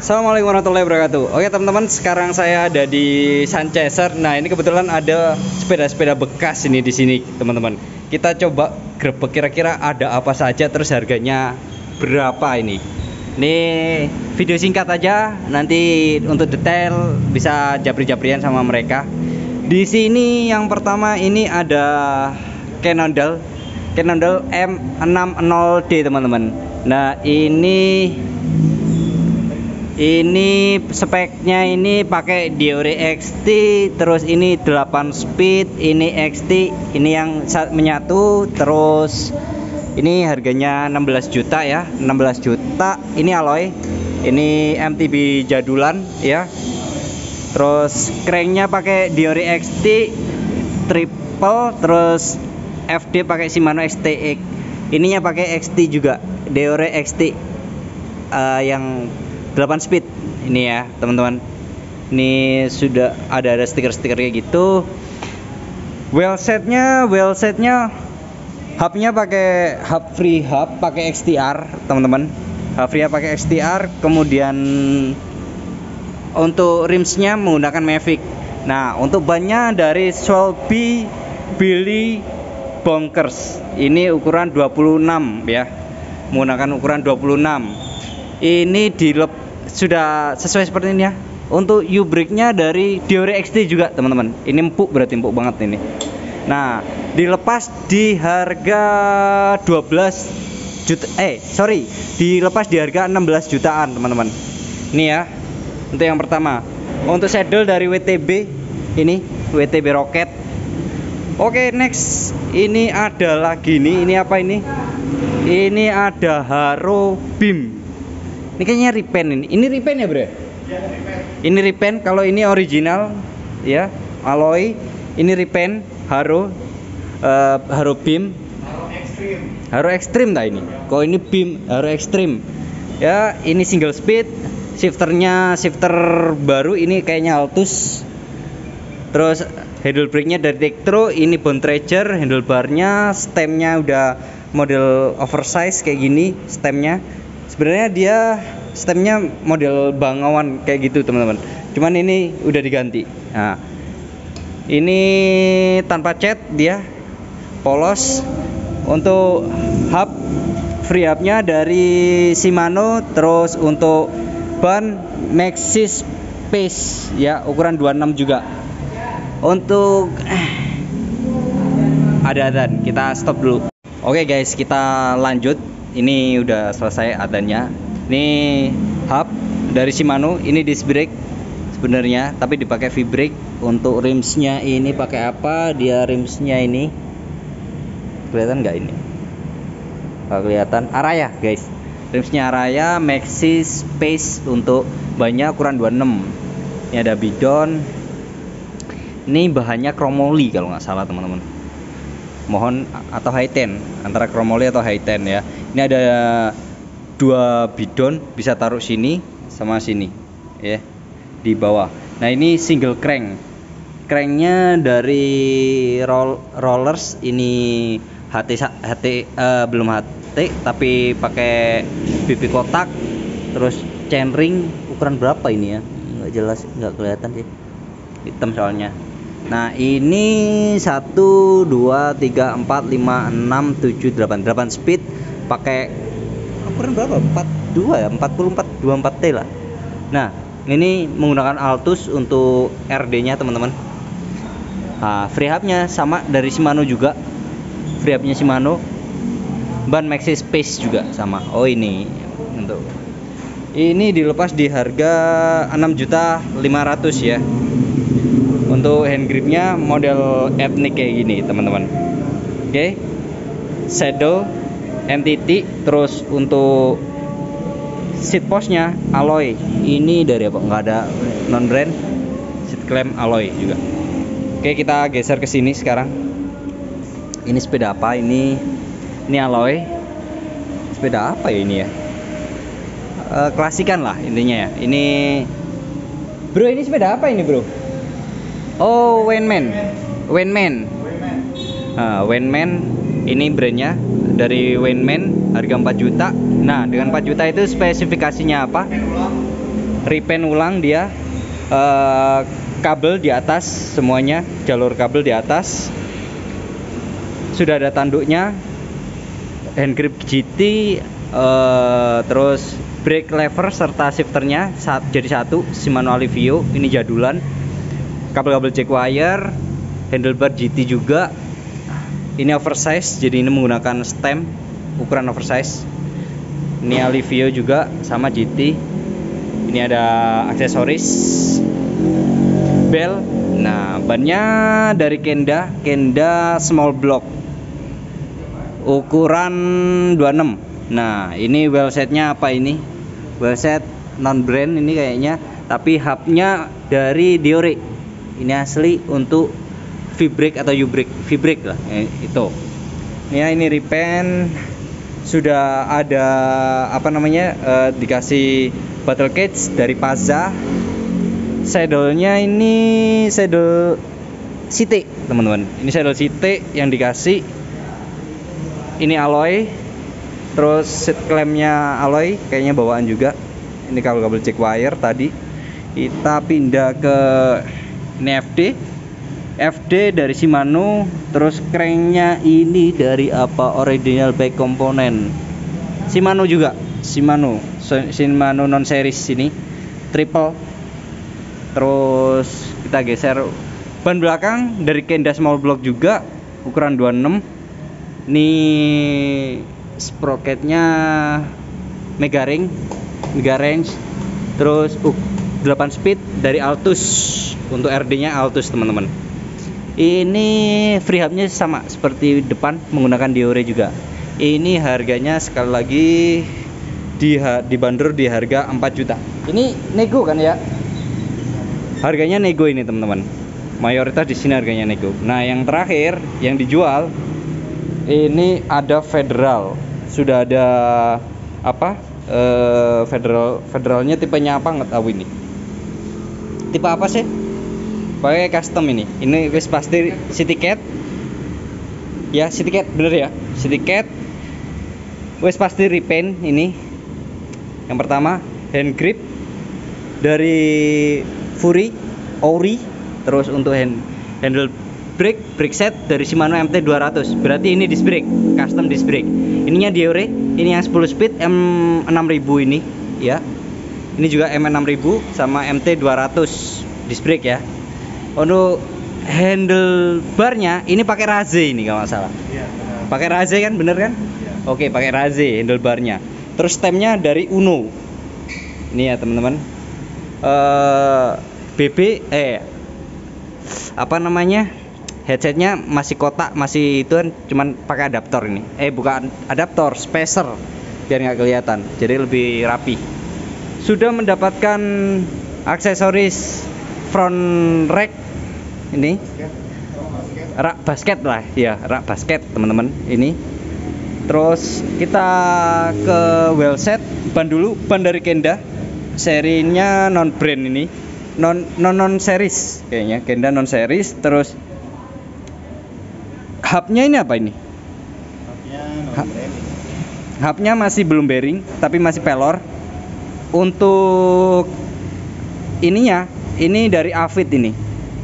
Assalamualaikum warahmatullahi wabarakatuh. Oke teman-teman, sekarang saya ada di Sunchaser. Nah ini kebetulan ada sepeda-sepeda bekas ini di sini teman-teman. Kita coba grebek kira-kira ada apa saja, terus harganya berapa ini. Ini video singkat aja, nanti untuk detail bisa japri-japrian sama mereka. Di sini yang pertama ini ada Cannondale M60D teman-teman. Nah ini speknya ini pakai Diore XT, terus ini 8 speed, ini XT, ini yang menyatu, terus ini harganya 16 juta ya, 16 juta. Ini alloy, ini MTB jadulan ya. Terus cranknya pakai Diore XT triple, terus FD pakai Shimano XTX. Ininya pakai XT juga, Diore XT yang 8 speed ini ya teman-teman. Ini sudah ada stiker-stiker kayak gitu. Wheelsetnya hubnya pakai hub free hub pakai XTR teman-teman. Hub free hub pakai XTR. Kemudian untuk rimsnya menggunakan Mavic. Nah untuk bannya dari Shelby Billy Bonkers. Ini ukuran 26 ya, menggunakan ukuran 26. Ini sudah sesuai seperti ini ya. Untuk U-brake-nya dari Diore XT juga teman-teman. Ini empuk, berarti empuk banget ini. Nah dilepas di harga 12 juta, dilepas di harga 16 jutaan teman-teman. Ini ya untuk yang pertama. Untuk saddle dari WTB, ini WTB Rocket. Oke, next ini ada lagi nih. Ini apa ini? Ini ada Haro Beam. Ini kayaknya repaint ini. Ini repaint ya, Bro? Ya, repaint. Ini repaint, kalau ini original ya, alloy. Ini repaint Haro Beam. Haro Extreme dah ini. Kalau ini Beam Haro Extreme. Ya, ini single speed. Shifternya shifter baru, ini kayaknya Altus. Terus handle brake-nya dari Tektro, ini Bone Treasure, handlebarnya, stemnya udah model oversize kayak gini stemnya. Sebenarnya dia stemnya model Bangawan kayak gitu teman-teman. Cuman ini udah diganti. Nah, ini tanpa cat dia, polos. Untuk hub, free hubnya dari Shimano. Terus untuk ban Maxxis Pace ya, ukuran 26 juga. Untuk ada adzan, kita stop dulu. Oke guys, kita lanjut. Ini udah selesai adanya. Ini hub dari Shimano, ini disc brake sebenarnya, tapi dipakai V-brake. Untuk rimsnya ini pakai apa? Dia rimsnya ini kelihatan nggak ini? Nggak kelihatan. Araya guys, rimsnya Araya Maxxis Pace. Untuk bannya ukuran 26. Ini ada bidon. Ini bahannya chromoly kalau nggak salah teman-teman. Mohon, atau high-ten, antara chromoly atau high-ten ya. Ini ada 2 bidon, bisa taruh sini sama sini ya, di bawah. Nah ini single crank. Cranknya dari rollers, ini belum HT tapi pakai BP kotak. Terus chainring ukuran berapa ini ya, nggak jelas, nggak kelihatan sih, hitam soalnya. Nah ini 1, 2, 3, 4, 5, 6, 7, 8 speed. Pakai ukuran berapa? 42 ya, 44, 24T lah. Nah ini menggunakan Altus untuk RD nya teman-teman. Nah, free hubnya sama dari Shimano juga. Free hubnya Shimano. Ban Maxxis Pace juga sama. Oh ini untuk ini dilepas di harga 6.500.000 ya. Untuk hand gripnya model etnik kayak gini teman-teman. Oke. Saddle NTT. Terus untuk seat postnya alloy. Ini dari apa? Nggak ada non brand. Seat clamp alloy juga. Oke, kita geser ke sini sekarang. Ini sepeda apa ini? Ini alloy. Sepeda apa ya ini ya? Klasikan lah intinya ya. Ini bro, ini sepeda apa ini bro? Oh, Wenman. Wenman ini brandnya dari Wenman, harga 4 juta. Nah dengan 4 juta itu spesifikasinya apa? repaint ulang dia. Kabel di atas semuanya, jalur kabel di atas. Sudah ada tanduknya, hand grip GT, terus brake lever serta shifternya jadi satu, Shimano Alivio. Ini jadulan. Kabel-kabel jack wire, handlebar GT juga. Ini oversize, jadi ini menggunakan stem ukuran oversize. Ini Alivio juga sama GT. Ini ada aksesoris bel. Nah, bannya dari Kenda small block ukuran 26. Nah, ini wheel setnya apa ini? Wheel set non brand ini kayaknya, tapi hubnya dari Diore. Ini asli untuk V-brake atau U-brake, V-brake lah itu. Ini repaint, sudah ada dikasih battle cage dari Pazza. Saddle-nya ini saddle Site, teman-teman. Ini saddle Site yang dikasih. Ini alloy. Terus seat clamp-nya alloy, kayaknya bawaan juga. Ini kabel-kabel jack wire tadi. Kita pindah ke ini FD dari Shimano. Terus crank-nya ini dari original bike component Shimano juga. Shimano non series ini triple. Terus kita geser ban belakang dari Kenda small block juga ukuran 26. Ini sprocketnya Mega range. Terus 8 speed dari Altus. Untuk RD-nya Altus, teman-teman. Ini free hubnya sama seperti depan, menggunakan Diore juga. Ini harganya sekali lagi dibanderol di harga 4 juta. Ini nego kan ya? Harganya nego ini, teman-teman. Mayoritas di sini harganya nego. Nah, yang terakhir yang dijual ini ada Federal. Sudah ada Federalnya tipenya apa nggak tahu ini. Tipe apa sih? Pakai custom ini. Ini wis pasti City Cat. Ya, City Cat bener ya. City Cat. Wis pasti repaint ini. Yang pertama, hand grip dari Fury Ori. Terus untuk handle brake set dari Shimano MT 200. Berarti ini disc brake, custom disc brake. Ininya Diore, ini yang 10 speed M6000 ini ya. Ini juga M6000 sama MT 200 disc brake ya. Untuk handlebarnya ini pakai Raze ini kalau nggak salah. Iya, pakai Raze kan, bener kan? Ya. Oke, pakai Raze handlebarnya. Terus stemnya dari Uno. Ini ya, teman-teman. Headsetnya masih kotak, masih itu kan, cuman pakai adaptor ini. Bukan adaptor, spacer biar nggak kelihatan, jadi lebih rapi. Sudah mendapatkan aksesoris front rack ini, rak basket lah ya, rak basket, teman-teman ini. Terus kita ke wheel set. Ban dulu, ban dari Kenda, serinya non brand ini, non series kayaknya, Kenda non series. Terus hubnya ini apa ini? Hubnya masih belum bearing, tapi masih pelor. Untuk ininya, ini dari Avid ini.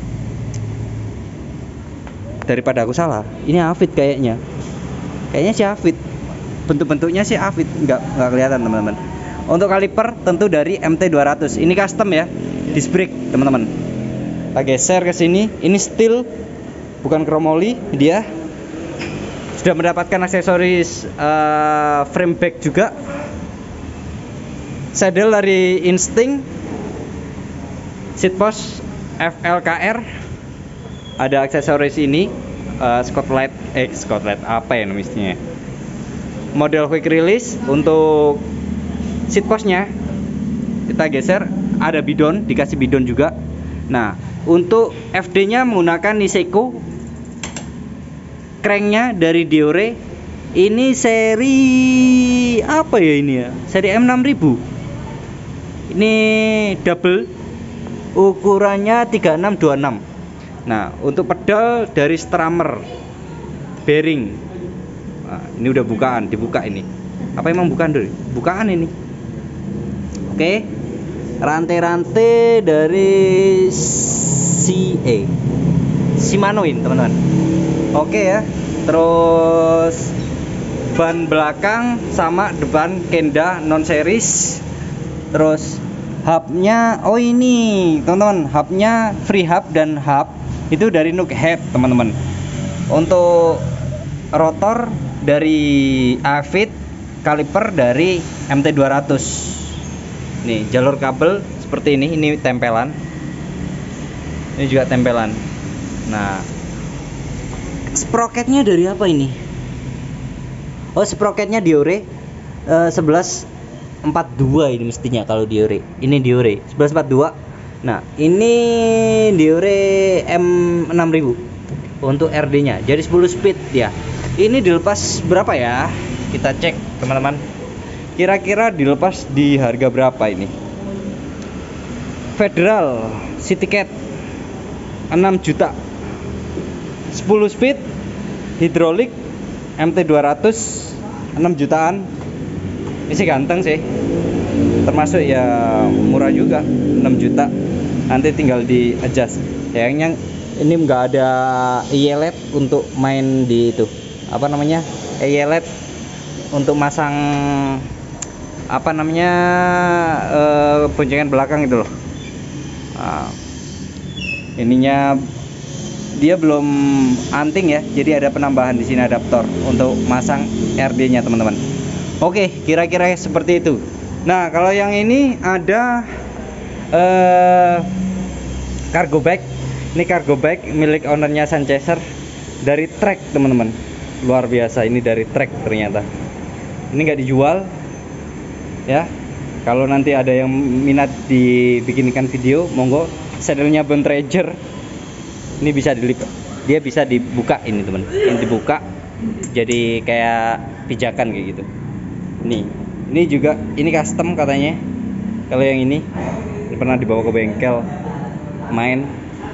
Daripada aku salah, ini Avid kayaknya. Kayaknya sih Avid. Bentuk-bentuknya sih Avid, nggak kelihatan, teman-teman. Untuk kaliper tentu dari MT 200. Ini custom ya, disc brake, teman-teman. Kita geser ke sini. Ini steel, bukan chromoli. Dia sudah mendapatkan aksesoris frame back juga. Saddle dari Instinct. Seat post FLKR. Ada aksesoris ini, Scotlight apa ya namanya? Model quick release. Untuk seat postnya kita geser, ada bidon, dikasih bidon juga. Nah, untuk FD-nya menggunakan Niseko. Cranknya dari Diore. Ini seri apa ya ini ya? Seri M6000. Ini double, ukurannya 3626. Nah, untuk pedal dari Strammer bearing. Nah, ini udah dibuka ini. Apa emang bukan dulu? Bukaan ini. Oke. rantai-rantai dari Shimano ini teman-teman. Oke ya. Terus ban belakang sama depan Kenda non series. Terus hubnya, oh ini teman-teman, hubnya free hub dan hub itu dari Nook Head teman-teman. Untuk rotor dari Avid, kaliper dari MT200. Nih jalur kabel seperti ini tempelan. Ini juga tempelan. Nah, sprocketnya dari apa ini? Oh, sprocketnya Diore 1142 ini mestinya kalau Diore. Ini Diore 1142. Nah, ini Diore M6000 untuk RD-nya. Jadi 10 speed ya. Ini dilepas berapa ya? Kita cek, teman-teman. Kira-kira dilepas di harga berapa ini? Federal City Cat 6 juta. 10 speed hidrolik MT200 6 jutaan. Ini sih ganteng sih, termasuk ya murah juga, 6 juta. Nanti tinggal di adjust. Sayangnya ini nggak ada eyelet untuk main di itu, apa namanya, eyelet untuk masang apa namanya, boncengan belakang itu loh. Nah, ininya dia belum anting ya, jadi ada penambahan di sini adaptor untuk masang RD-nya teman-teman. Oke, kira-kira seperti itu. Nah, kalau yang ini ada cargo bag. Ini cargo bag milik ownernya Sunchaser dari Trek teman-teman. Luar biasa, ini dari Trek ternyata. Ini nggak dijual ya. Kalau nanti ada yang minat dibikinkan video, monggo. Saddle-nya Bond Treasure. Ini bisa dilipat, dia bisa dibuka ini teman, ini dibuka jadi kayak pijakan kayak gitu. Ini juga, ini custom katanya. Kalau yang ini pernah dibawa ke bengkel main.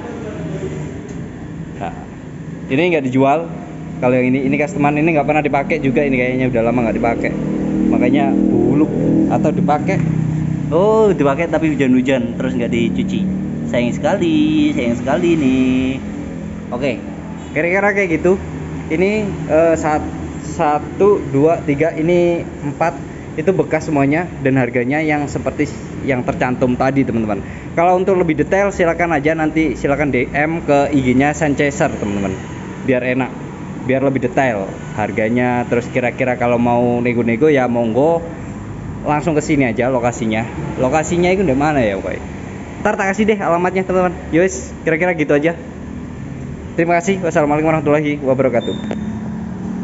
Nah, ini nggak dijual. Kalau yang ini customan, ini nggak pernah dipakai juga, ini kayaknya udah lama nggak dipakai, makanya buluk. Atau dipakai, oh dipakai tapi hujan-hujan terus nggak dicuci. Sayang sekali nih. Oke, kira-kira kayak gitu. Ini 1, 2, 3, ini 4 itu bekas semuanya dan harganya yang seperti yang tercantum tadi teman-teman. Kalau untuk lebih detail silakan aja, nanti silakan DM ke IG-nya Sunchaser teman-teman, biar enak, biar lebih detail harganya. Terus kira-kira kalau mau nego-nego ya monggo langsung ke sini aja lokasinya. Lokasinya itu di mana ya, Pak? Ntar tak kasih deh alamatnya teman-teman. Yowes, kira-kira gitu aja. Terima kasih. Wassalamualaikum warahmatullahi wabarakatuh.